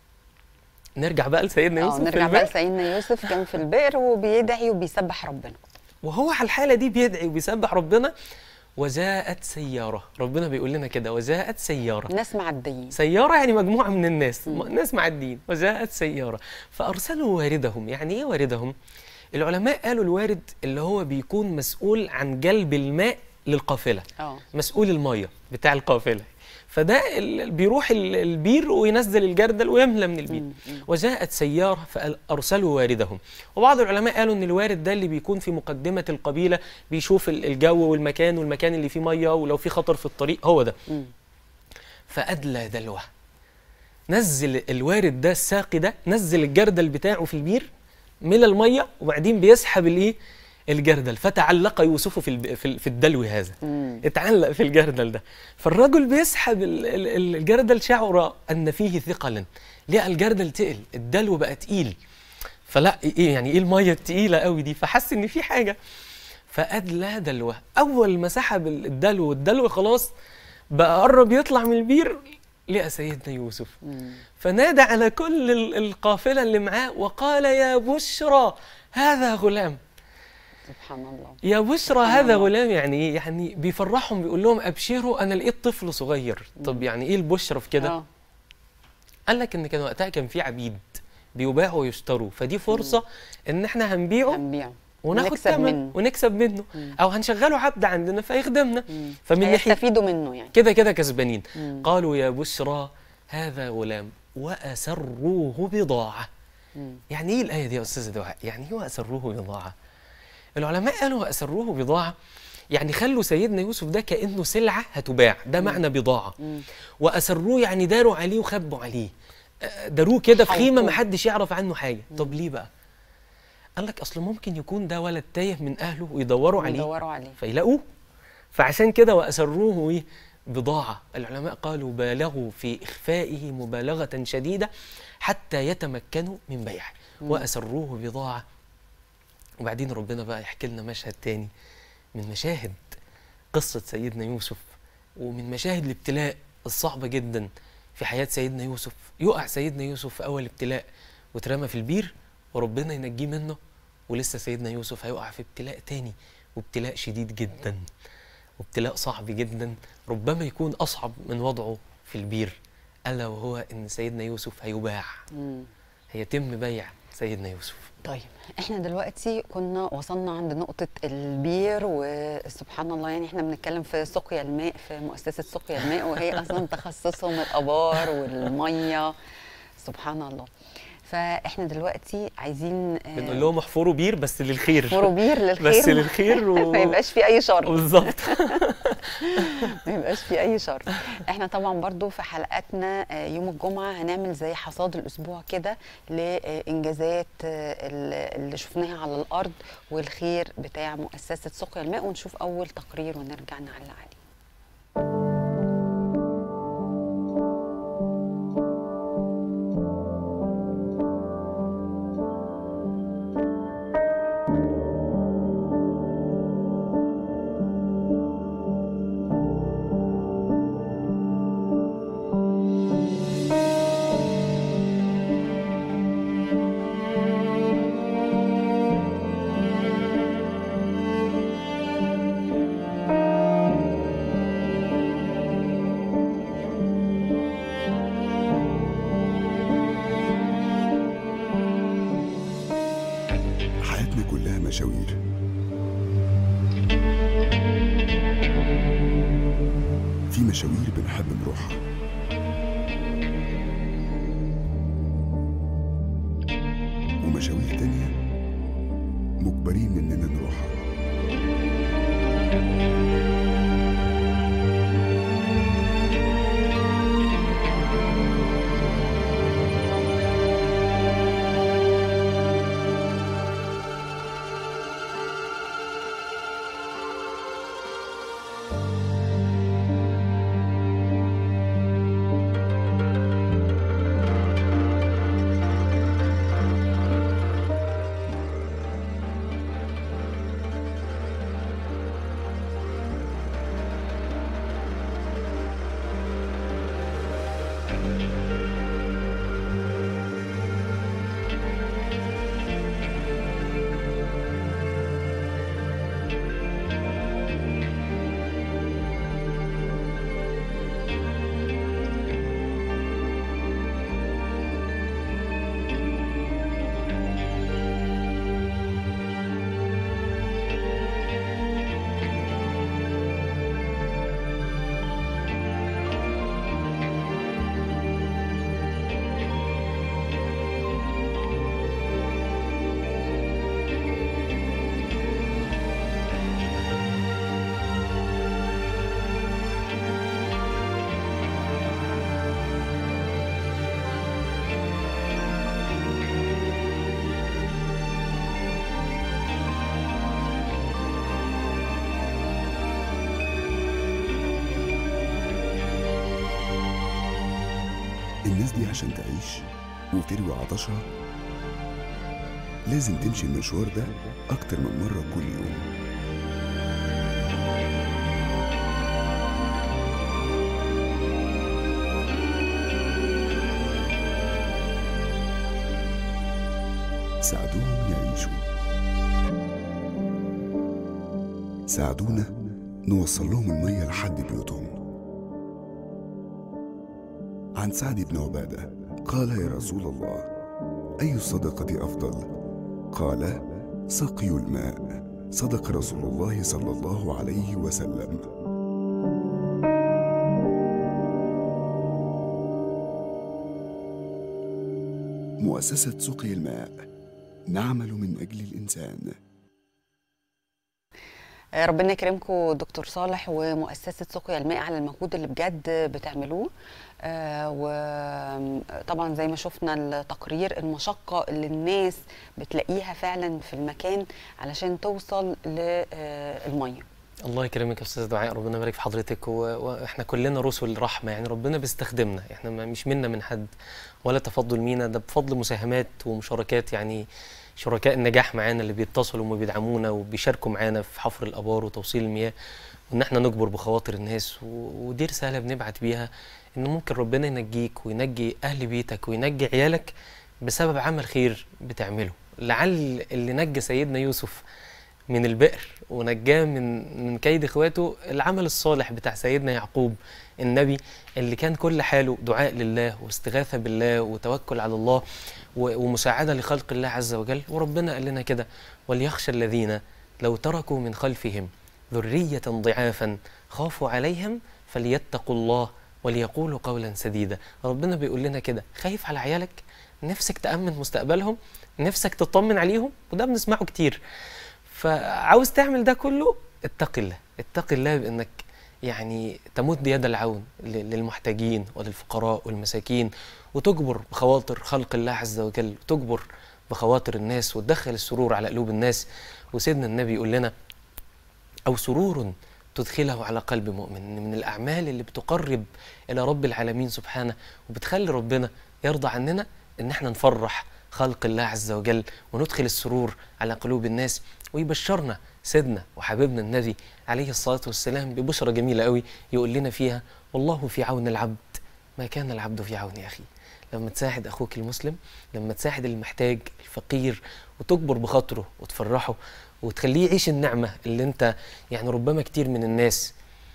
نرجع بقى لسيدنا يوسف. نرجع بقى لسيدنا يوسف، كان في البئر وبيدعي وبيسبح ربنا، وهو على الحاله دي بيدعي وبيسبح ربنا، وجاءت سياره. ربنا بيقول لنا كده وجاءت سياره، ناس معديين. سياره يعني مجموعه من الناس، ناس معديين. وجاءت سياره فارسلوا واردهم. يعني ايه واردهم؟ العلماء قالوا الوارد اللي هو بيكون مسؤول عن جلب الماء للقافله، مسؤول الميه بتاع القافله، فده بيروح البير وينزل الجردل ويملى من البير. وجاءت سياره فارسلوا واردهم. وبعض العلماء قالوا ان الوارد ده اللي بيكون في مقدمه القبيله، بيشوف الجو والمكان اللي فيه ميه، ولو في خطر في الطريق هو ده. فادلى دلوه، نزل الوارد ده الساقي ده، نزل الجردل بتاعه في البير، ملى الميه، وبعدين بيسحب الجردل. فتعلق يوسف في الدلو هذا، اتعلق في الجردل ده. فالرجل بيسحب الجردل، شعر ان فيه ثقلا، لقى الجردل تقل، الدلو بقى تقيل، فلا ايه يعني ايه الميه التقيله قوي دي، فحس ان في حاجه. فادلى دلوه، اول ما سحب الدلو والدلو خلاص بقى قرب يطلع من البير، لقى سيدنا يوسف. فنادى على كل القافله اللي معاه وقال يا بشرى هذا غلام. سبحان الله. يا بشرى هذا غلام، يعني ايه؟ يعني بيفرحهم، بيقول لهم ابشروا انا لقيت طفل صغير. طب يعني ايه البشرى في كده؟ قال لك ان كان وقتها كان في عبيد بيباعوا ويشتروا، فدي فرصه ان احنا هنبيعه وناخد ثمن ونكسب منه، او هنشغله عبد عندنا فيخدمنا، فمن ناحيه يستفيدوا منه، يعني كده كسبانين. قالوا يا بشرى هذا غلام واسروه بضاعه. يعني ايه الايه دي يا استاذه دعاء؟ يعني ايه واسروه بضاعه؟ العلماء قالوا واسروه بضاعه يعني خلوا سيدنا يوسف ده كانه سلعه هتباع، ده معنى بضاعه. واسروه يعني داروا عليه وخبوا عليه، داروه كده في خيمه ما حدش يعرف عنه حاجه. طب ليه بقى؟ قال لك اصل ممكن يكون ده ولد تايه من اهله ويدوروا عليه فيلاقوه، فعشان كده واسروه بضاعه. العلماء قالوا بالغوا في اخفائه مبالغه شديده حتى يتمكنوا من بيعه، واسروه بضاعه. وبعدين ربنا بقى يحكي لنا مشهد تاني من مشاهد قصة سيدنا يوسف، ومن مشاهد الابتلاء الصعبة جدا في حياة سيدنا يوسف. يقع سيدنا يوسف في أول ابتلاء واترمى في البير وربنا ينجيه منه، ولسه سيدنا يوسف هيقع في ابتلاء تاني، وابتلاء شديد جدا وابتلاء صعب جدا، ربما يكون أصعب من وضعه في البير، ألا وهو إن سيدنا يوسف هيباع، هيتم بيع سيدنا يوسف. طيب احنا دلوقتي كنا وصلنا عند نقطة البير، وسبحان الله يعني احنا بنتكلم في سقيا الماء، في مؤسسة سقيا الماء، وهي اصلا تخصصهم الابار والمية، سبحان الله. فاحنا دلوقتي عايزين بنقول لهم احفروا بير بس للخير، احفروا بير للخير بس للخير ما يبقاش في اي شر. بالظبط. ما يبقاش في اي شر. احنا طبعا برضو في حلقاتنا يوم الجمعه هنعمل زي حصاد الاسبوع كده لانجازات اللي شفناها على الارض والخير بتاع مؤسسه سقيا الماء، ونشوف اول تقرير ونرجع نعلق عليه. مشاوير، في مشاوير بنحب نروحها، ومشاوير تانية مجبرين إننا نروحها. الناس دي عشان تعيش وتروي عطشها لازم تمشي المشوار ده أكتر من مرة كل يوم. ساعدوهم يعيشوا، ساعدونا نوصل لهم المية لحد بيوتهم. عن سعد بن عبادة قال: يا رسول الله، أي الصدقة أفضل؟ قال: سقي الماء. صدق رسول الله صلى الله عليه وسلم. مؤسسة سقي الماء، نعمل من أجل الإنسان. ربنا يكرمكم دكتور صالح ومؤسسة سقيا الماء على المجهود اللي بجد بتعملوه. وطبعا زي ما شفنا التقرير، المشقة اللي الناس بتلاقيها فعلا في المكان علشان توصل للمية. الله يكرمك يا استاذ دعاء، ربنا يبارك في حضرتك. واحنا كلنا رسل رحمه، يعني ربنا بيستخدمنا، احنا مش منا من حد ولا تفضل مينا، ده بفضل مساهمات ومشاركات، يعني شركاء النجاح معانا اللي بيتصلوا وبيدعمونا وبيشاركوا معانا في حفر الابار وتوصيل المياه، وان احنا نجبر بخواطر الناس. ودي رساله بنبعت بيها ان ممكن ربنا ينجيك وينجي اهل بيتك وينجي عيالك بسبب عمل خير بتعمله. لعل اللي نجى سيدنا يوسف من البئر ونجاه من كيد اخواته العمل الصالح بتاع سيدنا يعقوب النبي، اللي كان كل حاله دعاء لله واستغاثه بالله وتوكل على الله ومساعده لخلق الله عز وجل. وربنا قال لنا كده: وليخشى الذين لو تركوا من خلفهم ذريه ضعافا خافوا عليهم فليتقوا الله وليقولوا قولا سديدا. ربنا بيقول لنا كده: خايف على عيالك، نفسك تأمن مستقبلهم، نفسك تطمن عليهم، وده بنسمعه كتير. فعاوز تعمل ده كله، اتق الله، اتق الله بانك يعني تمد يد العون للمحتاجين وللفقراء والمساكين، وتجبر بخواطر خلق الله عز وجل، وتجبر بخواطر الناس، وتدخل السرور على قلوب الناس. وسيدنا النبي يقول لنا: أو سرور تدخله على قلب مؤمن، من الأعمال اللي بتقرب إلى رب العالمين سبحانه وبتخلي ربنا يرضى عننا، إن احنا نفرح خلق الله عز وجل وندخل السرور على قلوب الناس. ويبشرنا سيدنا وحبيبنا النبي عليه الصلاة والسلام ببشرة جميلة قوي، يقول لنا فيها: والله في عون العبد ما كان العبد في عون أخيه. لما تساعد أخوك المسلم، لما تساعد المحتاج الفقير وتجبر بخاطره وتفرحه وتخليه يعيش النعمة اللي انت يعني ربما كتير من الناس،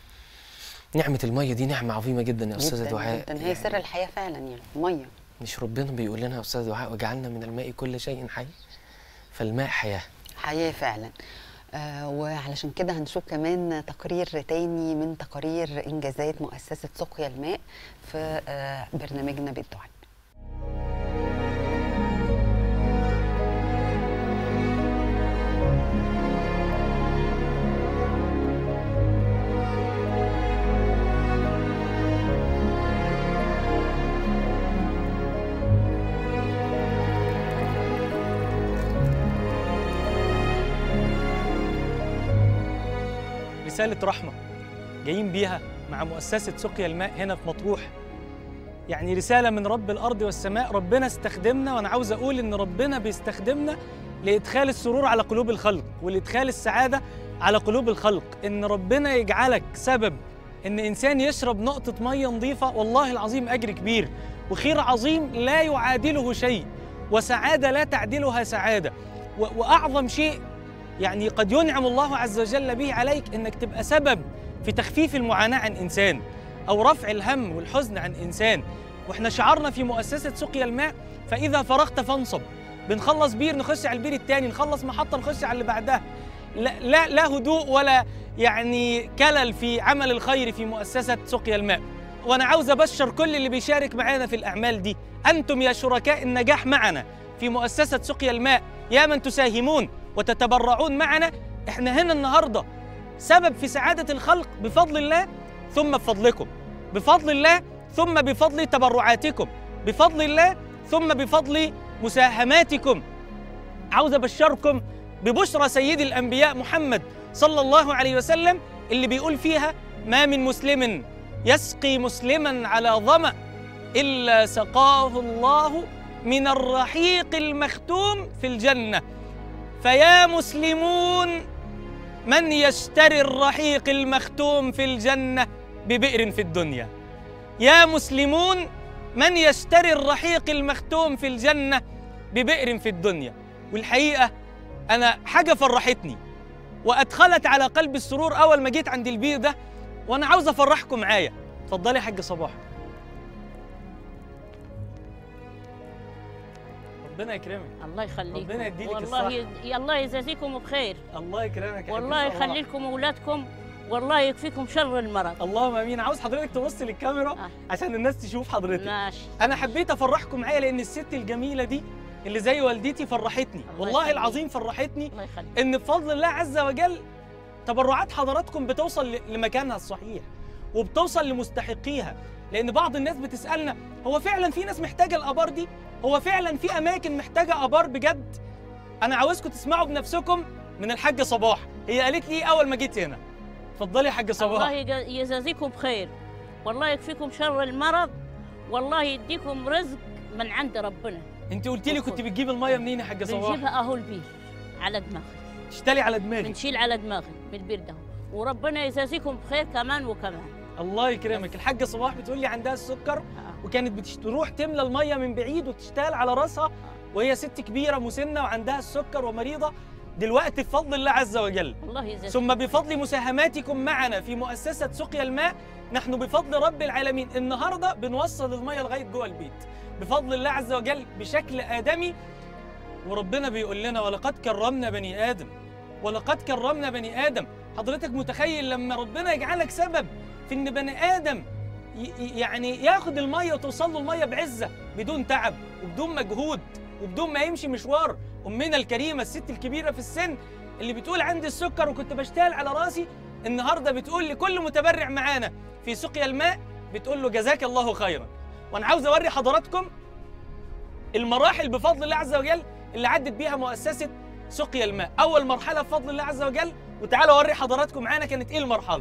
نعمة المية دي نعمة عظيمة جدا يا أستاذة دعاء، جدا هي سر الحياة فعلا. يعني المية، مش ربنا بيقول لنا يا أستاذة دعاء: وجعلنا من الماء كل شيء حي؟ فالماء حياة، حياة فعلا. وعلشان كده هنشوف كمان تقرير تاني من تقارير إنجازات مؤسسة سقيا الماء في برنامجنا بالدعاء. رسالة رحمة جايين بيها مع مؤسسة سقيا الماء هنا في مطروح، يعني رسالة من رب الأرض والسماء. ربنا استخدمنا، وأنا عاوز أقول إن ربنا بيستخدمنا لإدخال السرور على قلوب الخلق ولإدخال السعادة على قلوب الخلق. إن ربنا يجعلك سبب إن إنسان يشرب نقطة مية نظيفة، والله العظيم أجر كبير وخير عظيم لا يعادله شيء، وسعادة لا تعدلها سعادة. وأعظم شيء يعني قد ينعم الله عز وجل به عليك إنك تبقى سبب في تخفيف المعاناة عن إنسان أو رفع الهم والحزن عن إنسان. وإحنا شعرنا في مؤسسة سقيا الماء: فإذا فرغت فانصب. بنخلص بير نخش على البير الثاني، نخلص محطة نخش على اللي بعدها. لا هدوء ولا يعني كلل في عمل الخير في مؤسسة سقيا الماء. وأنا عاوز أبشر كل اللي بيشارك معانا في الأعمال دي: أنتم يا شركاء النجاح معنا في مؤسسة سقيا الماء، يا من تساهمون وتتبرعون معنا. احنا هنا النهارده سبب في سعادة الخلق بفضل الله ثم بفضلكم، بفضل الله ثم بفضل تبرعاتكم، بفضل الله ثم بفضل مساهماتكم. عاوز أبشركم ببشرى سيد الأنبياء محمد صلى الله عليه وسلم اللي بيقول فيها: ما من مسلم يسقي مسلما على ظمأ إلا سقاه الله من الرحيق المختوم في الجنة. فيا مسلمون من يشتري الرحيق المختوم في الجنة ببئر في الدنيا. يا مسلمون من يشتري الرحيق المختوم في الجنة ببئر في الدنيا. والحقيقة أنا حاجة فرحتني وأدخلت على قلب السرور أول ما جيت عند البير ده، وأنا عاوز أفرحكم معايا. اتفضلي يا حاج صباح. ربنا يكرمك. الله يخليكم. ربنا يديلك والله الله يجازيكم بخير. الله يكرمك. والله يخلي لكم اولادكم، والله يكفيكم شر المرض. اللهم امين. عاوز حضرتك تبص للكاميرا عشان الناس تشوف حضرتك. ماشي. انا حبيت افرحكم معايا لان الست الجميله دي اللي زي والدتي فرحتني، والله العظيم فرحتني. الله يخليك. ان بفضل الله عز وجل تبرعات حضراتكم بتوصل لمكانها الصحيح وبتوصل لمستحقيها. لان بعض الناس بتسالنا هو فعلا في ناس محتاجه الابار دي؟ هو فعلا في اماكن محتاجه ابار بجد؟ انا عاوزكم تسمعوا بنفسكم من الحاجه صباح. هي قالت لي اول ما جيت هنا. اتفضلي يا حاجه صباح. الله يجازيكم بخير، والله يكفيكم شر المرض، والله يديكم رزق من عند ربنا. انت قلت لي كنت بتجيب الميه منين يا حاجه صباح؟ بنجيبها اهو البير على دماغي. تشتري على دماغي؟ بنشيل على دماغي من البير ده، وربنا يجازيكم بخير كمان وكمان. الله يكرمك. الحاجه صباح بتقول لي عندها السكر وكانت بتروح تملى الميه من بعيد وتشتغل على راسها وهي ست كبيره مسنه وعندها السكر ومريضه. دلوقتي بفضل الله عز وجل الله يجازيكم ثم بفضل مساهماتكم معنا في مؤسسه سقيا الماء، نحن بفضل رب العالمين النهارده بنوصل الميه لغايه جوه البيت بفضل الله عز وجل بشكل ادمي. وربنا بيقول لنا ولقد كرمنا بني ادم، ولقد كرمنا بني ادم. حضرتك متخيل لما ربنا يجعلك سبب في ان بني ادم يعني ياخد الميه وتوصل له الميه بعزه بدون تعب وبدون مجهود وبدون ما يمشي مشوار. امنا الكريمه الست الكبيره في السن اللي بتقول عندي السكر وكنت بشتغل على راسي، النهارده بتقول لكل متبرع معانا في سقيا الماء بتقول له جزاك الله خيرا. وانا عاوز اوري حضراتكم المراحل بفضل الله عز وجل اللي عدت بيها مؤسسه سقيا الماء. اول مرحله بفضل الله عز وجل، وتعالوا اوري حضراتكم معانا كانت ايه المرحله.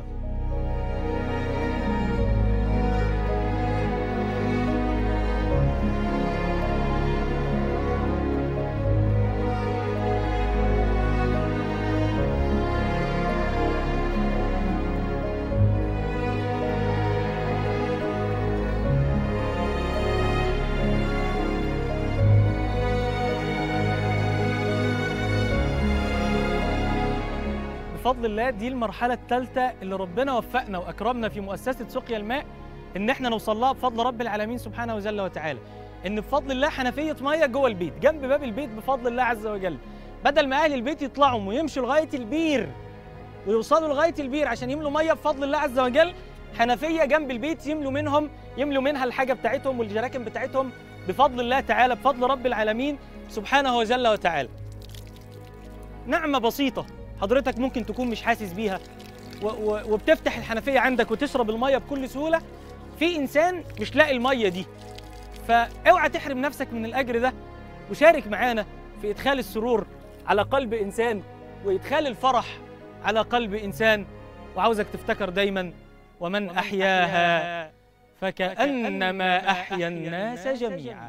بفضل الله دي المرحلة الثالثة اللي ربنا وفقنا وأكرمنا في مؤسسة سقيا الماء إن إحنا نوصل لها بفضل رب العالمين سبحانه وجل وتعالى. إن بفضل الله حنفية مية جوه البيت جنب باب البيت بفضل الله عز وجل. بدل ما أهل البيت يطلعوا ويمشوا لغاية البير ويوصلوا لغاية البير عشان يملوا مية بفضل الله عز وجل، حنفية جنب البيت يملوا منها الحاجة بتاعتهم والجراكن بتاعتهم بفضل الله تعالى، بفضل رب العالمين سبحانه وجل وتعالى. نعمة بسيطة حضرتك ممكن تكون مش حاسس بيها وبتفتح الحنفية عندك وتشرب المية بكل سهولة. في إنسان مش لاقي المية دي، فاوعى تحرم نفسك من الأجر ده وشارك معانا في إدخال السرور على قلب إنسان وإدخال الفرح على قلب إنسان. وعاوزك تفتكر دايما ومن أحياها فكأنما أحيا الناس جميعا.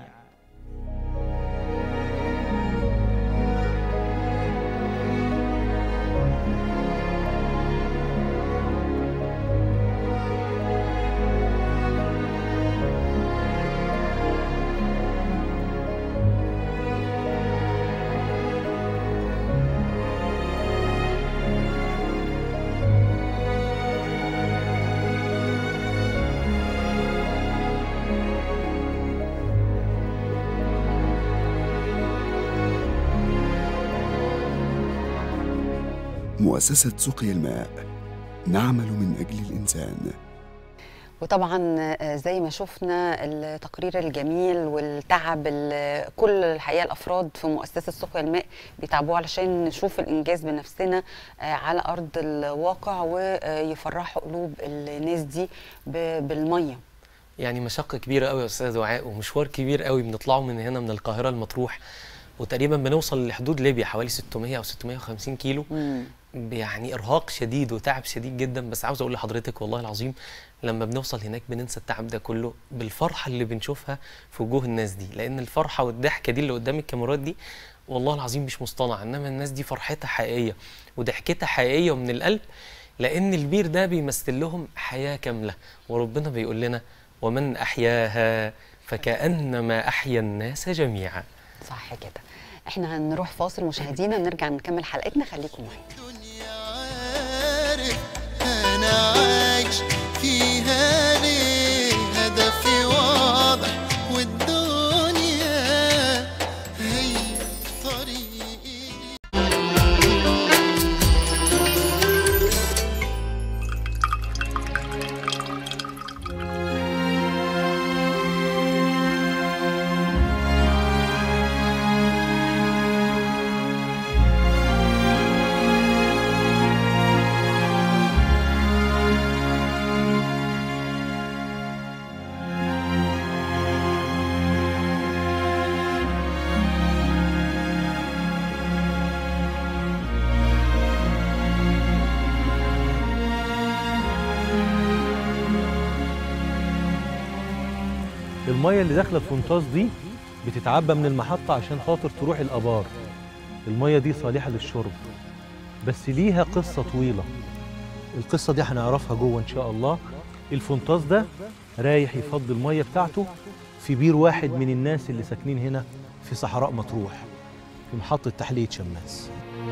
مؤسسة سقيا الماء، نعمل من أجل الإنسان. وطبعا زي ما شفنا التقرير الجميل والتعب اللي كل الحقيقه الافراد في مؤسسه سقيا الماء بيتعبوا علشان نشوف الانجاز بنفسنا على ارض الواقع ويفرحوا قلوب الناس دي بالميه. يعني مشقة كبيرة قوي يا أستاذ دعاء ومشوار كبير قوي. بنطلعوا من هنا من القاهرة لمطروح وتقريبا بنوصل لحدود ليبيا حوالي 600 أو 650 كيلو. يعني ارهاق شديد وتعب شديد جدا. بس عاوز اقول لحضرتك والله العظيم لما بنوصل هناك بننسى التعب ده كله بالفرحه اللي بنشوفها في وجوه الناس دي، لان الفرحه والضحكه دي اللي قدام الكاميرات دي والله العظيم مش مصطنعه، انما الناس دي فرحتها حقيقيه وضحكتها حقيقيه ومن القلب، لان البير ده بيمثل لهم حياه كامله. وربنا بيقول لنا ومن احياها فكانما احيا الناس جميعا. صح كده. احنا هنروح فاصل مشاهدينا ونرجع نكمل حلقتنا، خليكم معانا. الدنيا عارف أنا عايش فيها ليه، هدفي واضح والدنيا هي طريقي. المية اللي داخله الفنطاس دي بتتعبى من المحطة عشان خاطر تروح الآبار. المية دي صالحة للشرب بس ليها قصة طويلة، القصة دي هنعرفها جوه إن شاء الله. الفنطاس ده رايح يفضي المية بتاعته في بير واحد من الناس اللي ساكنين هنا في صحراء مطروح في محطة تحلية شماس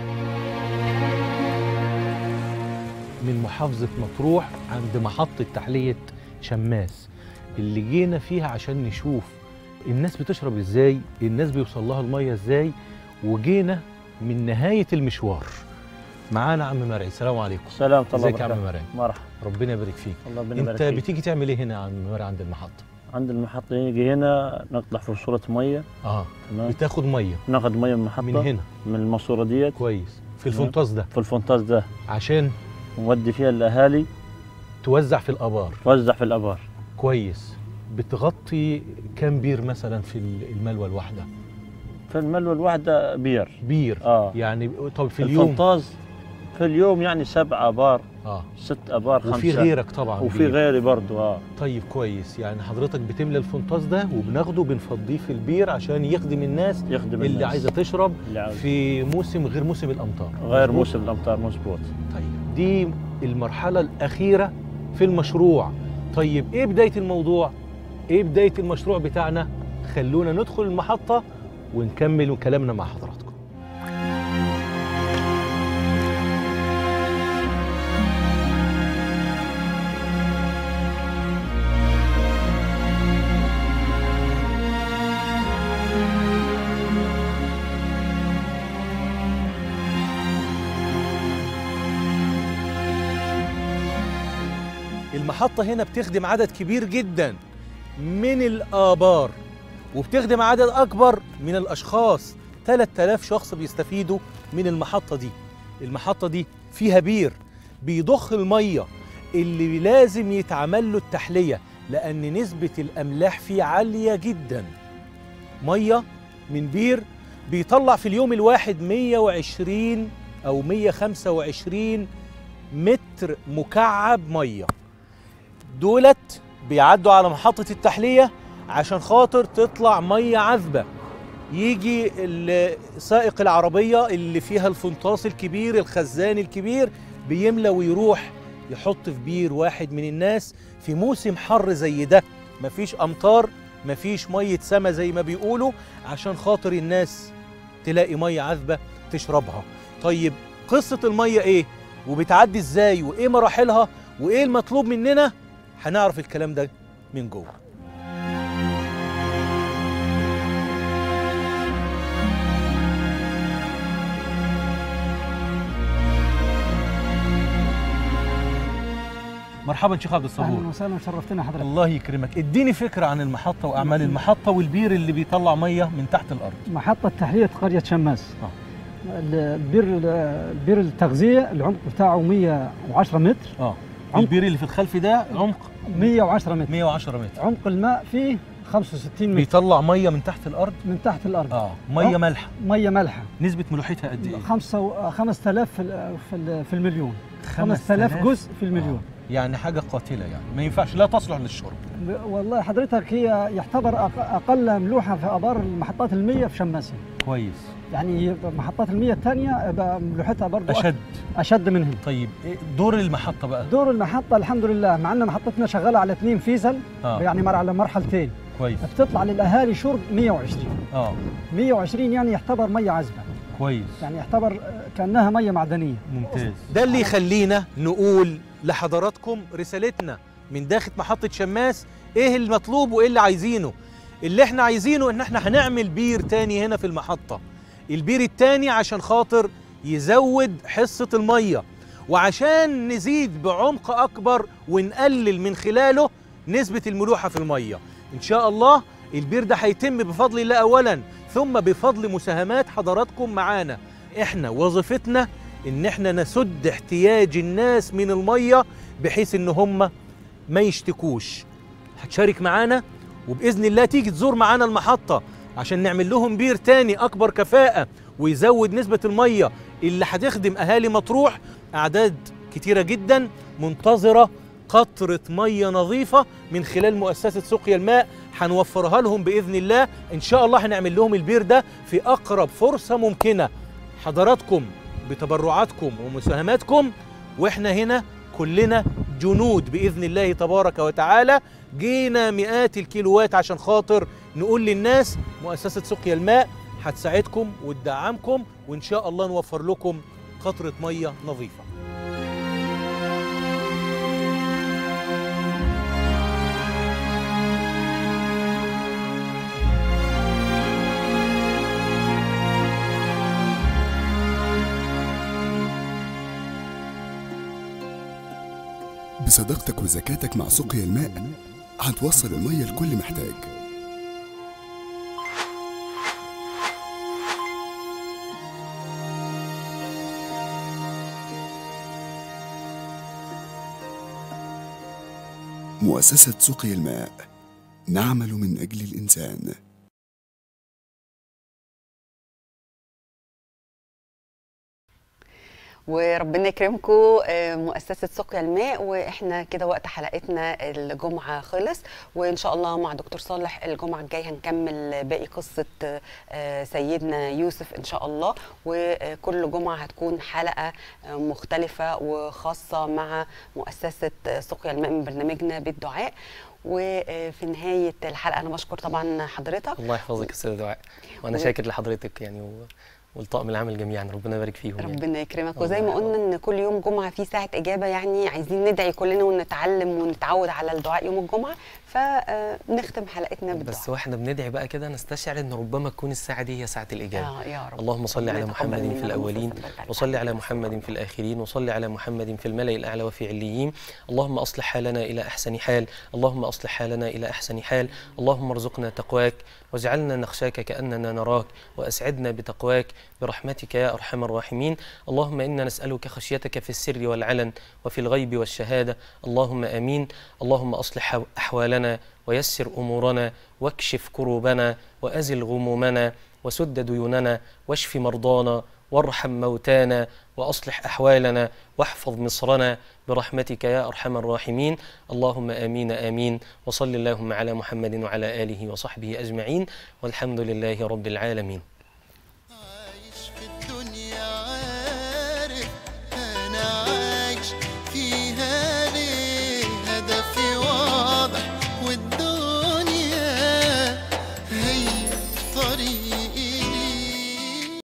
من محافظة مطروح عند محطة تحلية شماس اللي جينا فيها عشان نشوف الناس بتشرب ازاي، الناس بيوصل لها الميه ازاي، وجينا من نهايه المشوار. معانا عم مرعي. السلام عليكم. سلام الله. ازيك يا عم مرعي؟ مرحبا. ربنا يبارك فيك. الله ربنا يبارك انت فيك. بتيجي تعمل ايه هنا يا عم مرعي عند المحطه؟ عند المحطة يجي هنا نقطع فصولة مية. تمام. بتاخد ميه ناخذ مية من المحطة من هنا من الماسورة ديت كويس في الفنطاس ده في الفنطاس ده عشان نودي فيها الأهالي توزع في الآبار. توزع في الآبار. كويس. بتغطي كام بير مثلا في الملوى الواحده؟ في الملوى الواحدة بير. يعني طب في اليوم الفنطاس في اليوم يعني 7 آبار 6 آبار 5. وفي غيرك طبعا وفي غيري برضه. طيب كويس. يعني حضرتك بتملى الفنطاس ده وبناخده بنفضيه في البير عشان يخدم الناس اللي عايزه تشرب في موسم غير موسم الامطار. غير موسم الامطار مظبوط. طيب دي المرحله الاخيره في المشروع. طيب ايه بدايه الموضوع؟ ايه بدايه المشروع بتاعنا؟ خلونا ندخل المحطه ونكمل كلامنا مع حضراتكم. المحطة هنا بتخدم عدد كبير جدا من الآبار وبتخدم عدد أكبر من الأشخاص. 3000 شخص بيستفيدوا من المحطة دي. المحطة دي فيها بير بيضخ المية اللي لازم يتعمل له التحلية لأن نسبة الأملاح فيه عالية جدا. مية من بير بيطلع في اليوم الواحد 120 أو 125 متر مكعب مية. دولت بيعدوا على محطة التحلية عشان خاطر تطلع مية عذبة. يجي سائق العربية اللي فيها الفنطاس الكبير الخزان الكبير بيملى ويروح يحط في بير واحد من الناس في موسم حر زي ده. مفيش أمطار مفيش مية سما زي ما بيقولوا عشان خاطر الناس تلاقي مية عذبة تشربها. طيب قصة المية ايه؟ وبتعدي ازاي؟ وايه مراحلها؟ وايه المطلوب مننا؟ هنعرف الكلام ده من جوه. مرحبا شيخ عبد الصبور. اهلا وسهلا شرفتنا حضرتك. الله يكرمك. اديني فكره عن المحطه واعمال المحطه والبير اللي بيطلع ميه من تحت الارض. محطه تحليه قريه شماس. البير التغذيه العمق بتاعه 110 متر. البير اللي في الخلف ده عمق 110 متر. 110 متر. عمق الماء فيه 65 متر. بيطلع ميه من تحت الارض؟ من تحت الارض. ميه مالحه. ميه مالحه. نسبه ملوحتها قد ايه؟ 5000 في المليون. 5000 جزء في المليون. يعني حاجه قاتله، يعني ما ينفعش، لا تصلح للشرب. والله حضرتك هي يعتبر اقل ملوحه في ابار المحطات المية في شماسي. كويس. يعني محطات المية الثانيه ملوحتها برضه اشد منهم. طيب دور المحطه بقى؟ دور المحطه الحمد لله مع ان محطتنا شغاله على 2 فيزل، يعني على مرحلتين. كويس. بتطلع للاهالي شرب 120. 120 يعني يعتبر ميه عذبه. كويس. يعني يعتبر كانها ميه معدنيه. ممتاز. ده اللي يخلينا نقول لحضراتكم رسالتنا من داخل محطه شماس، ايه المطلوب وايه اللي عايزينه. اللي احنا عايزينه ان احنا هنعمل بير تاني هنا في المحطه. البير التاني عشان خاطر يزود حصه الميه، وعشان نزيد بعمق اكبر ونقلل من خلاله نسبه الملوحه في الميه. ان شاء الله البير ده هيتم بفضل الله اولا، ثم بفضل مساهمات حضراتكم معانا. احنا وظيفتنا ان احنا نسد احتياج الناس من الميه بحيث ان هم ما يشتكوش. هتشارك معانا وباذن الله تيجي تزور معانا المحطه عشان نعمل لهم بير تاني اكبر كفاءه ويزود نسبه الميه اللي هتخدم اهالي مطروح. اعداد كتيره جدا منتظره قطره ميه نظيفه من خلال مؤسسه سقيا الماء، هنوفرها لهم باذن الله. ان شاء الله هنعمل لهم البير ده في اقرب فرصه ممكنه. حضراتكم بتبرعاتكم ومساهماتكم، واحنا هنا كلنا جنود باذن الله تبارك وتعالى. جينا مئات الكيلوات عشان خاطر نقول للناس مؤسسه سقيا الماء هتساعدكم وتدعمكم، وان شاء الله نوفر لكم قطره ميه نظيفه. بصداقتك وزكاتك مع سقيا الماء هتوصل المية لكل محتاج. مؤسسة سقيا الماء، نعمل من أجل الإنسان. وربنا يكرمكم مؤسسة سقيا الماء. واحنا كده وقت حلقتنا الجمعة خلص، وان شاء الله مع دكتور صالح الجمعة الجاية هنكمل باقي قصة سيدنا يوسف ان شاء الله. وكل جمعة هتكون حلقة مختلفة وخاصة مع مؤسسة سقيا الماء من برنامجنا بالدعاء. وفي نهاية الحلقة أنا بشكر طبعا حضرتك. الله يحفظك يا أستاذة دعاء، وأنا شاكر لحضرتك يعني والطاقم العمل جميعا، ربنا يبارك فيهم. ربنا يكرمك. وزي ما قلنا ان كل يوم جمعه في ساعه اجابه، يعني عايزين ندعي كلنا ونتعلم ونتعود على الدعاء يوم الجمعه، فنختم حلقتنا بالدعاء. بس واحنا بندعي بقى كده نستشعر ان ربما تكون الساعه دي هي ساعه الاجابه. يا رب. اللهم صل على محمد في الاولين، وصل على محمد في الاخرين، وصل على محمد في الملأ الاعلى وفي عليين. اللهم اصلح حالنا الى احسن حال، اللهم اصلح حالنا الى احسن حال. اللهم ارزقنا تقواك واجعلنا نخشاك كأننا نراك، وأسعدنا بتقواك برحمتك يا أرحم الراحمين. اللهم إنا نسألك خشيتك في السر والعلن وفي الغيب والشهادة، اللهم آمين. اللهم أصلح أحوالنا ويسر أمورنا واكشف كروبنا وأزل غمومنا وسد ديوننا واشف مرضانا وارحم موتانا وأصلح أحوالنا واحفظ مصرنا برحمتك يا أرحم الراحمين. اللهم آمين آمين. وصل اللهم على محمد وعلى آله وصحبه أجمعين، والحمد لله رب العالمين.